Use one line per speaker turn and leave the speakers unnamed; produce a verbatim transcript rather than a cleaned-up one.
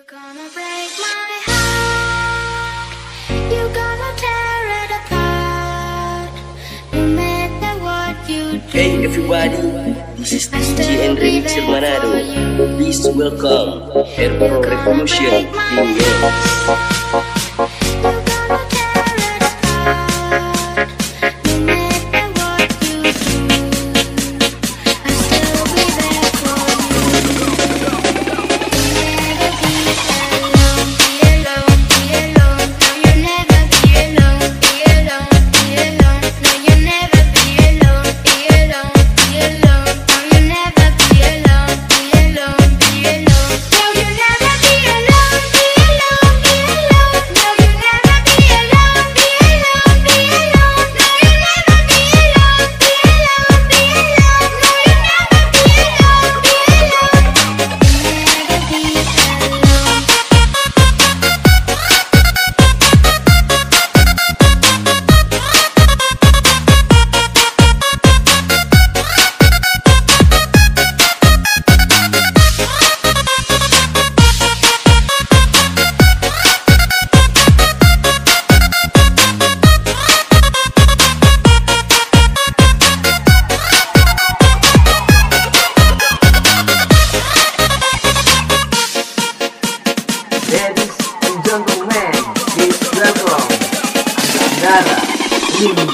Gonna break my heart. You're gonna tear it apart. No matter what you do.
Hey everybody, this is D J and Remix Manado. Please welcome Herbal Revolution Remix.
Ladies and gentlemen, please welcome Andara Remix.